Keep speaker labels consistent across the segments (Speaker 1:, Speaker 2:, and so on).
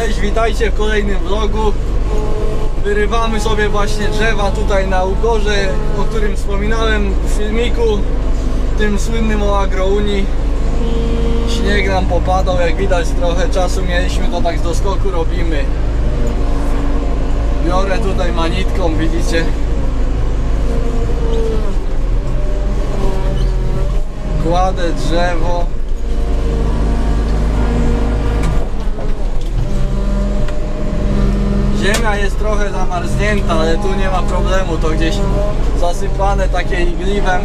Speaker 1: Cześć, witajcie w kolejnym vlogu. Wyrywamy sobie właśnie drzewa tutaj na Ugorze, o którym wspominałem w filmiku, tym słynnym o Agrounii. Śnieg nam popadał, jak widać trochę czasu mieliśmy, to tak z doskoku robimy. Biorę tutaj manitką, widzicie. Kładę drzewo. Ziemia jest trochę zamarznięta, ale tu nie ma problemu, to gdzieś zasypane takie igliwiem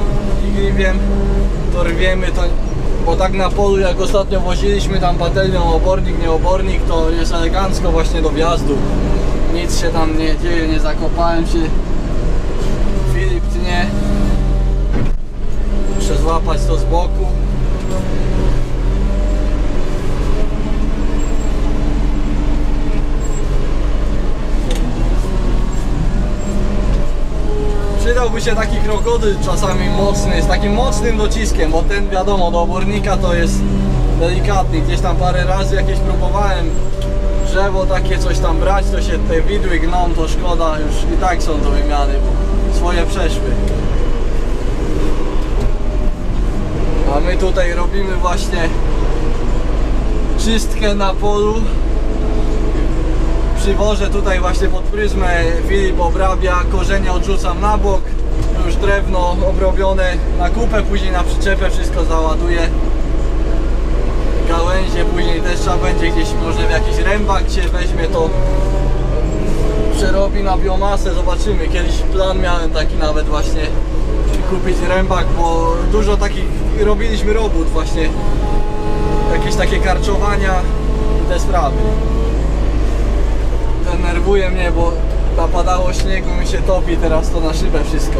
Speaker 1: to rwiemy to, bo tak na polu jak ostatnio woziliśmy tam patelnią obornik, nie obornik, to jest elegancko właśnie do wjazdu. Nic się tam nie dzieje, nie zakopałem się. Filip tnie. Muszę złapać to z boku. Przydałby się taki krokodyl czasami mocny, z takim mocnym dociskiem, bo ten wiadomo do obornika to jest delikatny. Gdzieś tam parę razy jakieś próbowałem drzewo takie coś tam brać, to się te widły gną, to szkoda, już i tak są do wymiany, bo swoje przeszły. A my tutaj robimy właśnie czystkę na polu. Przywożę tutaj właśnie pod pryzmę, Filip obrabia, korzenie odrzucam na bok, już drewno obrobione na kupę, później na przyczepę wszystko załaduję. Gałęzie później też trzeba będzie gdzieś, może w jakiś rębak się weźmie, to przerobi na biomasę, zobaczymy. Kiedyś plan miałem taki nawet właśnie kupić rębak, bo dużo takich robiliśmy robót właśnie, jakieś takie karczowania i te sprawy. Denerwuje mnie, bo napadało śniegu, mi się topi teraz to na szybę wszystko.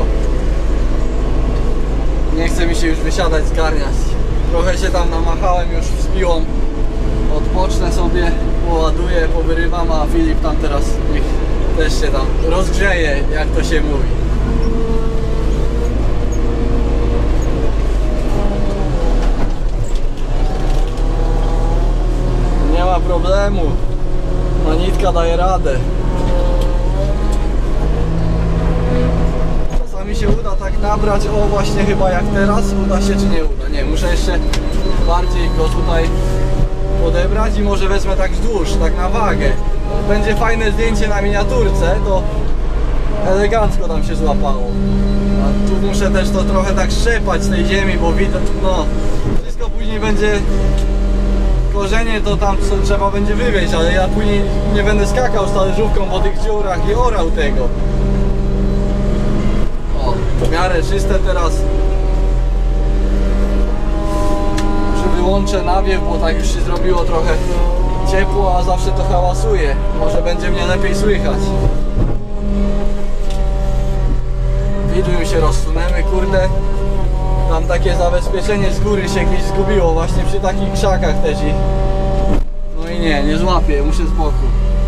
Speaker 1: Nie chce mi się już wysiadać, zgarniać. Trochę się tam namachałem już z piłą. Odpocznę sobie, poładuję, powyrywam, a Filip tam teraz niech też się tam rozgrzeje, jak to się mówi. Nie ma problemu. Manitka daje radę. Czasami się uda tak nabrać, o właśnie chyba jak teraz, uda się czy nie uda. Nie, muszę jeszcze bardziej go tutaj podebrać i może wezmę tak wzdłuż, tak na wagę. Będzie fajne zdjęcie na miniaturce, to elegancko tam się złapało. A tu muszę też to trochę tak strzepać z tej ziemi, bo widać, no wszystko później będzie. Korzenie to tam trzeba będzie wywieźć, ale ja później nie będę skakał z talerzówką po tych dziurach i orał tego. O, w miarę czyste teraz. Wyłączę nawiew, bo tak już się zrobiło trochę ciepło, a zawsze to hałasuje. Może będzie mnie lepiej słychać. Widły się rozsunęły, kurde. Tam takie zabezpieczenie z góry się gdzieś zgubiło, właśnie przy takich krzakach też i... No i nie złapię, muszę z boku.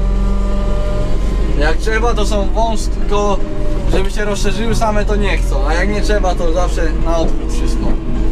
Speaker 1: Jak trzeba to są wąsko, żeby się rozszerzyły same to nie chcą, a jak nie trzeba to zawsze na odwrót wszystko.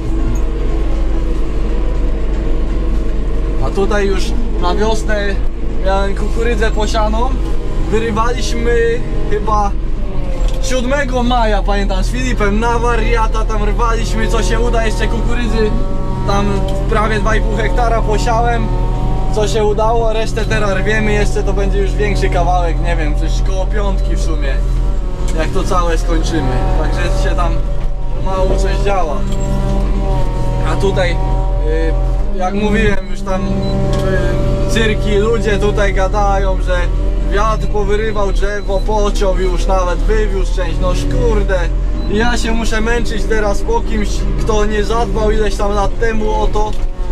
Speaker 1: A tutaj już na wiosnę miałem kukurydzę posianą, wyrywaliśmy chyba 7 maja, pamiętam, z Filipem na wariata tam rwaliśmy, co się uda, jeszcze kukurydzy tam prawie 2,5 hektara posiałem, co się udało, a resztę teraz rwiemy, jeszcze to będzie już większy kawałek, nie wiem, coś koło 5 w sumie, jak to całe skończymy, także się tam mało coś działa. A tutaj, jak mówiłem, już tam cyrki, ludzie tutaj gadają, że wiatr powyrywał drzewo, pociął już, nawet wywiózł część, no kurde. Ja się muszę męczyć teraz po kimś, kto nie zadbał ileś tam lat temu o to.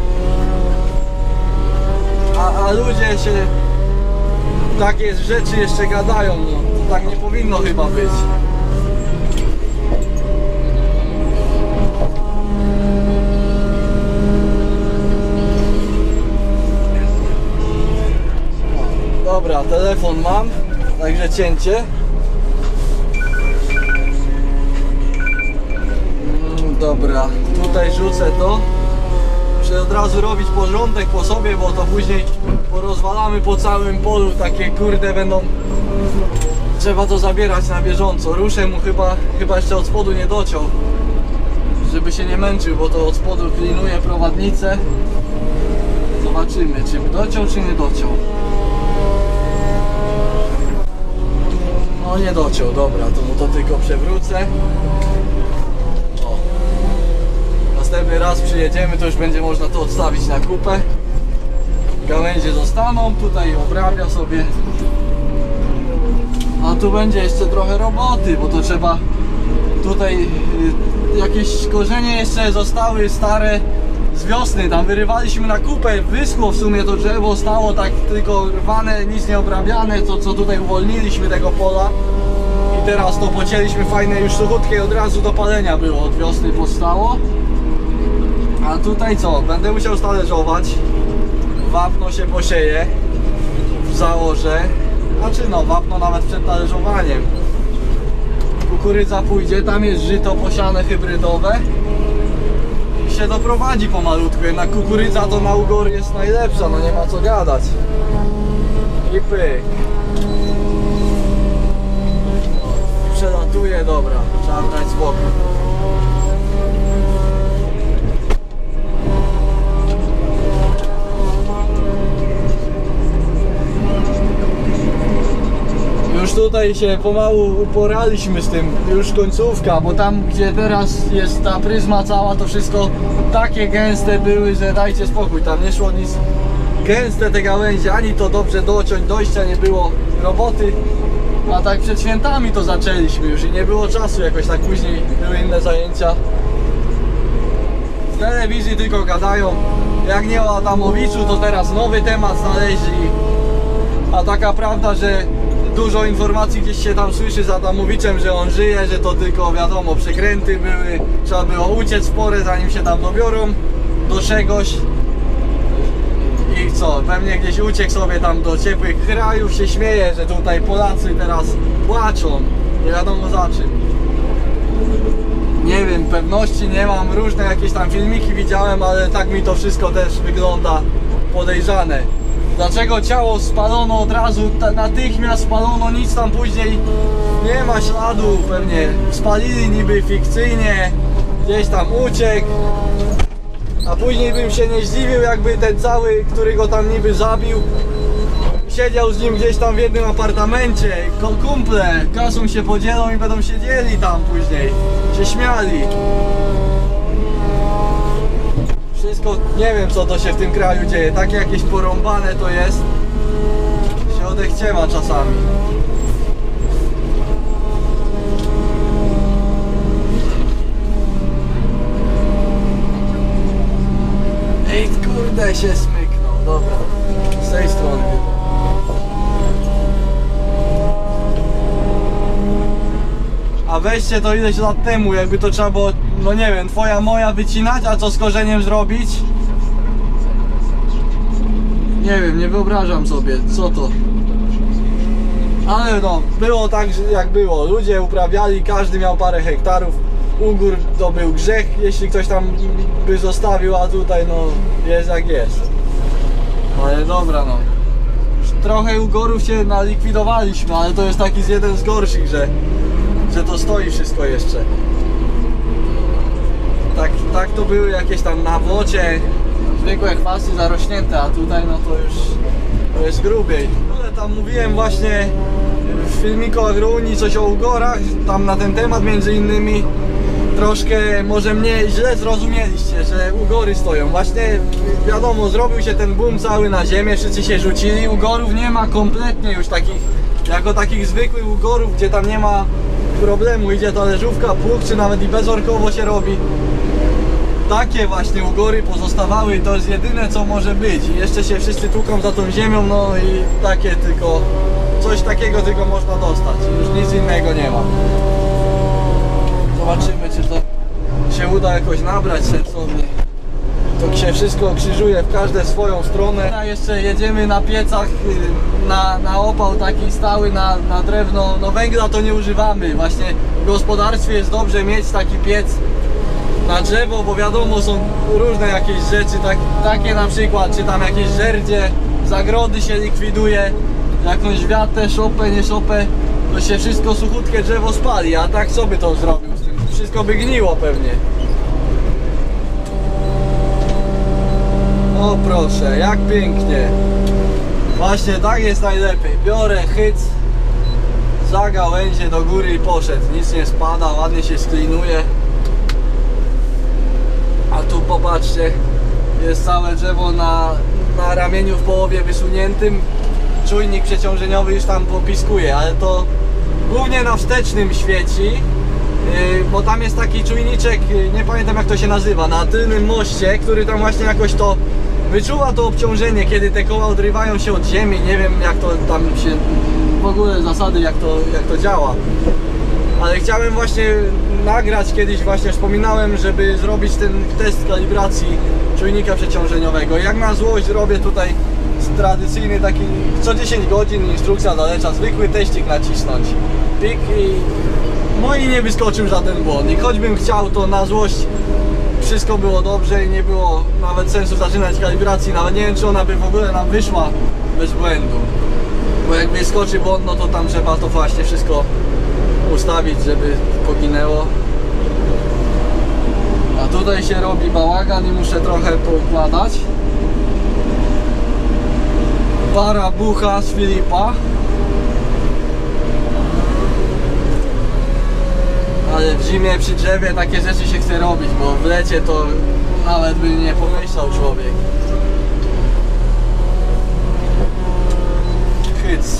Speaker 1: A ludzie się takie rzeczy jeszcze gadają, no tak nie powinno chyba być. Dobra, telefon mam, także cięcie. Dobra, tutaj rzucę to. Muszę od razu robić porządek po sobie, bo to później porozwalamy po całym polu, takie kurde będą. Trzeba to zabierać na bieżąco. Ruszę mu chyba jeszcze od spodu nie dociął, żeby się nie męczył, bo to od spodu klinuje prowadnicę. Zobaczymy, czy dociął, czy nie dociął. No nie dociął, dobra, to mu to tylko przewrócę. O. Następny raz przyjedziemy, to już będzie można to odstawić na kupę. Gałęzie zostaną, tutaj obrabia sobie. A tu będzie jeszcze trochę roboty, bo to trzeba tutaj jakieś korzenie jeszcze zostały stare z wiosny, tam wyrywaliśmy na kupę, wyschło w sumie to drzewo, stało tak tylko rwane, nic nie obrabiane, to co tutaj uwolniliśmy tego pola i teraz to pocięliśmy fajne, już suchutkie, od razu do palenia było, od wiosny powstało. A tutaj co, będę musiał talerzować, wapno się posieje, założę, znaczy no wapno nawet przed talerzowaniem. Kukurydza pójdzie, tam jest żyto posiane hybrydowe i się doprowadzi pomalutku, jednak kukurydza to na ugor jest najlepsza, no nie ma co gadać. I pyk. Przelatuje, dobra, trzeba brać z boku. Już tutaj się pomału uporaliśmy z tym, już końcówka, bo tam gdzie teraz jest ta pryzma cała, to wszystko takie gęste były, że dajcie spokój, tam nie szło nic. Gęste te gałęzie, ani to dobrze dociąć, dojścia nie było, roboty. A tak przed świętami to zaczęliśmy już i nie było czasu, jakoś tak później były inne zajęcia. W telewizji tylko gadają, jak nie o Adamowiczu, to teraz nowy temat znaleźli. A taka prawda, że dużo informacji gdzieś się tam słyszy z Adamowiczem, że on żyje, że to tylko wiadomo przekręty były, trzeba było uciec w porę zanim się tam dobiorą do czegoś. I co, pewnie gdzieś uciekł sobie tam do ciepłych krajów, się śmieje, że tutaj Polacy teraz płaczą, nie wiadomo za czym. Nie wiem, pewności nie mam, różne jakieś tam filmiki widziałem, ale tak mi to wszystko też wygląda podejrzane. Dlaczego ciało spalono od razu, natychmiast spalono, nic tam później nie ma śladu, pewnie spalili niby fikcyjnie, gdzieś tam uciekł. A później bym się nie zdziwił, jakby ten cały, który go tam niby zabił, siedział z nim gdzieś tam w jednym apartamencie, kumple, kasą się podzielą i będą siedzieli tam później, się śmiali. Wszystko, nie wiem co to się w tym kraju dzieje, takie jakieś porąbane to jest, się odechciewa czasami. Ej, kurde, się smyknął, dobra, z tej strony. A weźcie to ileś lat temu, jakby to trzeba było, no nie wiem, twoja, moja wycinać, a co z korzeniem zrobić? Nie wiem, nie wyobrażam sobie, co to. Ale no, było tak jak było, ludzie uprawiali, każdy miał parę hektarów. Ugór to był grzech, jeśli ktoś tam by zostawił, a tutaj no, jest jak jest. Ale dobra no. Trochę ugorów się nalikwidowaliśmy, ale to jest taki jeden z gorszych, że to stoi wszystko jeszcze. Tak to były jakieś tam na błocie zwykłe chwasty zarośnięte, a tutaj no to jest grubiej. Ale tam mówiłem właśnie w filmiku o Agrunii coś o ugorach, tam na ten temat między innymi. Troszkę może mnie źle zrozumieliście, że ugory stoją. Właśnie wiadomo, zrobił się ten boom cały na ziemię, wszyscy się rzucili. Ugorów nie ma kompletnie już takich, jako takich zwykłych ugorów, gdzie tam nie ma problemu. Idzie talerzówka, pług, czy nawet i bezorkowo się robi. Takie właśnie ugory pozostawały i to jest jedyne co może być. I jeszcze się wszyscy tłuką za tą ziemią, no i takie tylko, coś takiego tylko można dostać. Już nic innego nie ma. Zobaczymy, czy to się uda jakoś nabrać sensownie. To się wszystko krzyżuje w każdą swoją stronę. A jeszcze jedziemy na piecach, na opał taki stały, na drewno. No węgla to nie używamy. Właśnie w gospodarstwie jest dobrze mieć taki piec na drzewo, bo wiadomo, są różne jakieś rzeczy, takie na przykład, czy tam jakieś żerdzie, zagrody się likwiduje, jakąś wiatę, szopę, nie szopę, to się wszystko suchutkie drzewo spali, a tak co by to zrobił? Wszystko by gniło pewnie. O proszę, jak pięknie. Właśnie tak jest najlepiej. Biorę hyc, za gałęzie do góry i poszedł. Nic nie spada, ładnie się sklinuje. A tu popatrzcie, jest całe drzewo na ramieniu w połowie wysuniętym. Czujnik przeciążeniowy już tam popiskuje, ale to głównie na wstecznym świeci, bo tam jest taki czujniczek, nie pamiętam jak to się nazywa, na tylnym moście, który tam właśnie jakoś to wyczuwa to obciążenie, kiedy te koła odrywają się od ziemi. Nie wiem jak to tam się, w ogóle zasady jak to działa. Ale chciałem właśnie nagrać, kiedyś właśnie wspominałem, żeby zrobić ten test kalibracji czujnika przeciążeniowego. Jak na złość robię tutaj tradycyjny taki, co 10 godzin instrukcja zalecza, zwykły teścik nacisnąć. Pik i nie wyskoczył żaden błąd. I choćbym chciał, to na złość wszystko było dobrze i nie było nawet sensu zaczynać kalibracji. Nawet nie wiem, czy ona by w ogóle nam wyszła bez błędu. Bo jak wyskoczy błąd, no to tam trzeba to właśnie wszystko ustawić, żeby poginęło. A tutaj się robi bałagan i muszę trochę poukładać. Para bucha z Filipa. Ale w zimie przy drzewie takie rzeczy się chce robić, bo w lecie to nawet by nie pomyślał człowiek. Hyc.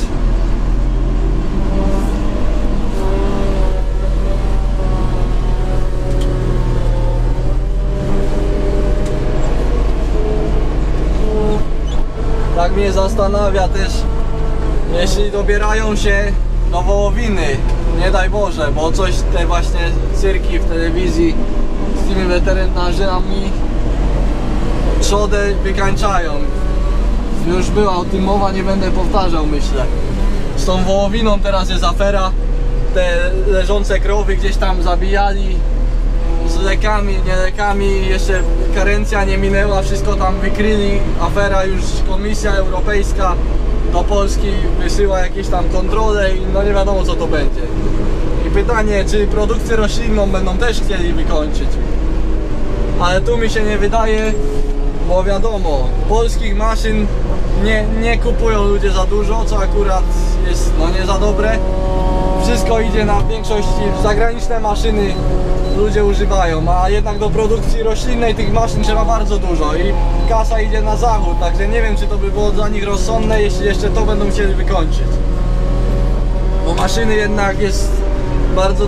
Speaker 1: Tak mnie zastanawia też, jeśli dobierają się do wołowiny, nie daj Boże, bo coś te właśnie cyrki w telewizji z tymi weterynarzami trzodę wykańczają. Już była o tym mowa, nie będę powtarzał, myślę. Z tą wołowiną teraz jest afera, te leżące krowy gdzieś tam zabijali, z lekami, nie lekami, jeszcze karencja nie minęła, wszystko tam wykryli, afera, już Komisja Europejska do Polski wysyła jakieś tam kontrole i no nie wiadomo co to będzie. I pytanie, czy produkcję roślinną będą też chcieli wykończyć. Ale tu mi się nie wydaje, bo wiadomo, polskich maszyn nie kupują ludzie za dużo, co akurat jest no nie za dobre. Wszystko idzie na większości zagraniczne maszyny ludzie używają, a jednak do produkcji roślinnej tych maszyn trzeba bardzo dużo i kasa idzie na zachód, także nie wiem, czy to by było dla nich rozsądne, jeśli jeszcze to będą chcieli wykończyć. Bo maszyny jednak jest bardzo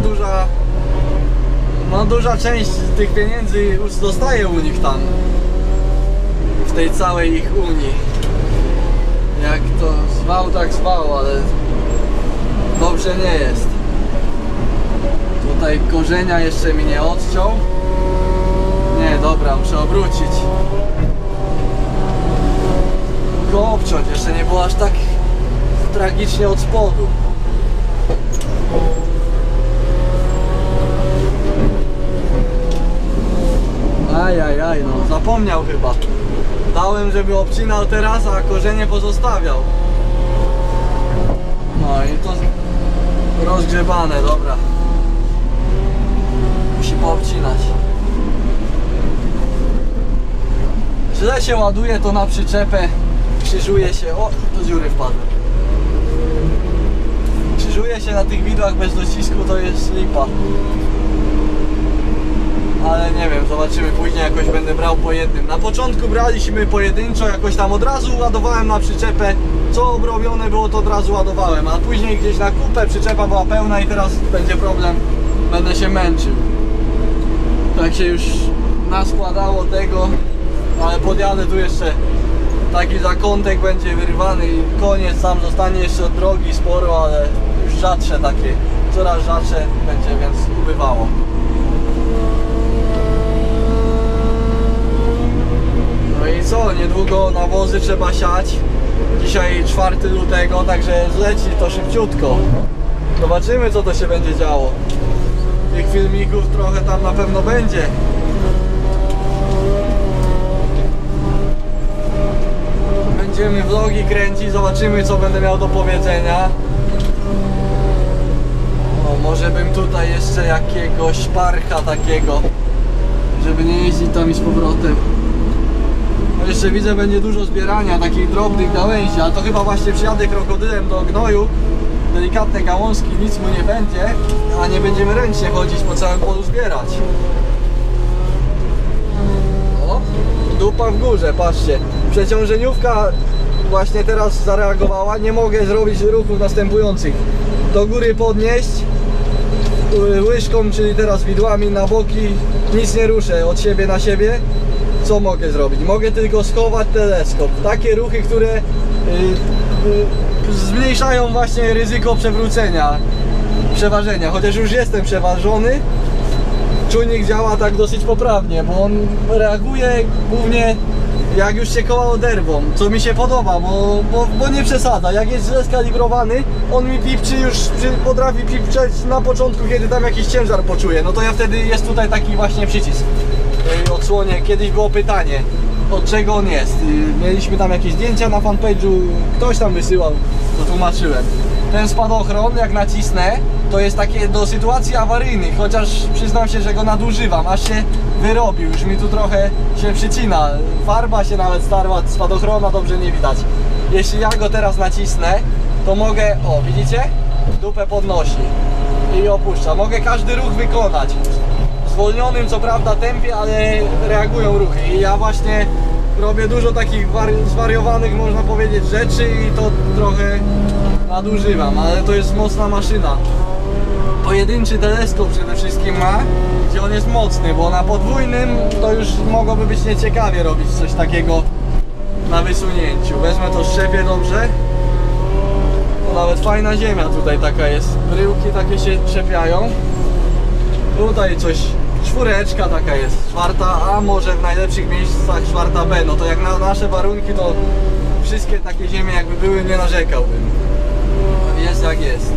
Speaker 1: duża część tych pieniędzy zostaje u nich tam, w tej całej ich Unii. Jak to zwał, tak zwał, ale dobrze nie jest. Tutaj korzenia jeszcze mi nie odciął. Nie, dobra, muszę obrócić. Go obciąć, jeszcze nie było aż tak tragicznie od spodu. Ajajaj, no zapomniał chyba. Dałem, żeby obcinał teraz, a korzenie pozostawiał. No i to rozgrzebane, dobra. Musi poobcinać. Źle się ładuje to na przyczepę. Krzyżuje się, o, do dziury wpadłem. Krzyżuje się na tych widłach bez docisku, to jest lipa. Ale nie wiem, zobaczymy później, jakoś będę brał po jednym. Na początku braliśmy pojedynczo, jakoś tam od razu ładowałem na przyczepę. Co obrobione było, to od razu ładowałem, a później gdzieś na kupę przyczepa była pełna i teraz będzie problem, będę się męczył. Tak się już naskładało tego, ale podjadę tu jeszcze, taki zakątek będzie wyrwany i koniec, tam zostanie jeszcze od drogi sporo, ale już rzadsze takie, coraz rzadsze będzie, więc ubywało. No i co, niedługo nawozy trzeba siać. Dzisiaj 4 lutego, także zleci to szybciutko. Zobaczymy, co to się będzie działo. Tych filmików trochę tam na pewno będzie. będziemy vlogi kręcić, zobaczymy co będę miał do powiedzenia. O, może bym tutaj jeszcze jakiegoś parka takiego, żeby nie jeździć tam i z powrotem. No jeszcze widzę, będzie dużo zbierania takich drobnych gałęzi, a to chyba właśnie przyjadę krokodylem do gnoju. Delikatne gałązki, nic mu nie będzie, a nie będziemy ręcznie chodzić po całym polu zbierać. O, dupa w górze, patrzcie. Przeciążeniówka właśnie teraz zareagowała. Nie mogę zrobić ruchów następujących. Do góry podnieść łyżką, czyli teraz widłami na boki. Nic nie ruszę od siebie na siebie. Co mogę zrobić? Mogę tylko schować teleskop. Takie ruchy, które zmniejszają właśnie ryzyko przewrócenia, przeważenia. Chociaż już jestem przeważony, czujnik działa tak dosyć poprawnie, bo on reaguje głównie jak już się koła oderwą, co mi się podoba, bo nie przesadza. Jak jest źle skalibrowany, on mi pipczy już, potrafi pipczeć na początku, kiedy tam jakiś ciężar poczuje. No to ja wtedy jest tutaj taki właśnie przycisk. Odsłonię. Kiedyś było pytanie, od czego on jest. Mieliśmy tam jakieś zdjęcia na fanpage'u, ktoś tam wysyłał, to tłumaczyłem. Ten spadochron, jak nacisnę, to jest takie do sytuacji awaryjnych, chociaż przyznam się, że go nadużywam, aż się wyrobił, już mi tu trochę się przycina. Farba się nawet starła, spadochrona dobrze nie widać. Jeśli ja go teraz nacisnę, to mogę, o widzicie? Dupę podnosi i opuszcza. Mogę każdy ruch wykonać. W zwolnionym co prawda tempie, ale reagują ruchy i ja właśnie robię dużo takich zwariowanych, można powiedzieć, rzeczy i to trochę nadużywam, ale to jest mocna maszyna. Pojedynczy teleskop przede wszystkim ma, gdzie on jest mocny, bo na podwójnym to już mogłoby być nieciekawie robić coś takiego na wysunięciu. Wezmę to, szczepię dobrze. To nawet fajna ziemia tutaj taka jest, bryłki takie się trzepiają. Tutaj coś, czwóreczka taka jest, czwarta A, może w najlepszych miejscach czwarta B. No to jak na nasze warunki, to wszystkie takie ziemie jakby były, nie narzekałbym. Jest jak jest.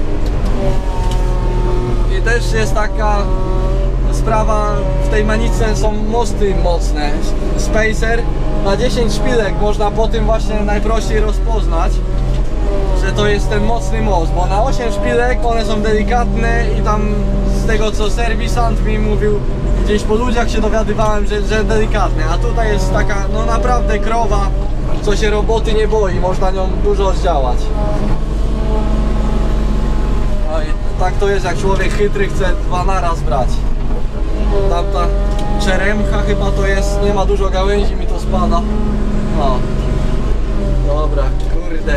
Speaker 1: I też jest taka sprawa, w tej maniczce są mosty mocne. Spacer na 10 szpilek można po tym właśnie najprościej rozpoznać, że to jest ten mocny most, bo na 8 szpilek one są delikatne i tam z tego co serwisant mi mówił, gdzieś po ludziach się dowiadywałem, że delikatne, a tutaj jest taka no naprawdę krowa, co się roboty nie boi, można nią dużo zdziałać. No i tak to jest, jak człowiek chytry chce dwa naraz brać. Tamta czeremcha chyba to jest, nie ma dużo gałęzi, mi to spada. No. Dobra, kurde.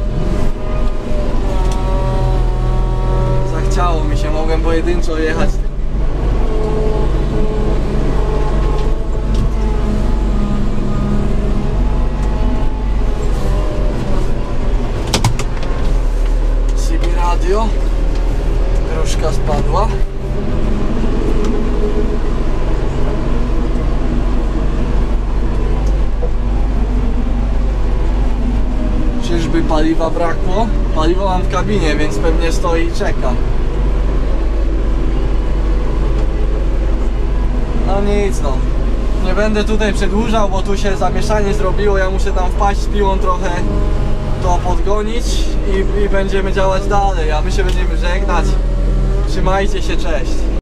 Speaker 1: Zachciało mi się, mogłem pojedynczo jechać. CB radio. Gruszka spadła. Czyżby paliwa brakło? Paliwo mam w kabinie, więc pewnie stoi i czeka. No nic no. Nie będę tutaj przedłużał, bo tu się zamieszanie zrobiło. Ja muszę tam wpaść z piłą trochę, to podgonić i będziemy działać dalej. A my się będziemy żegnać. Trzymajcie się, cześć.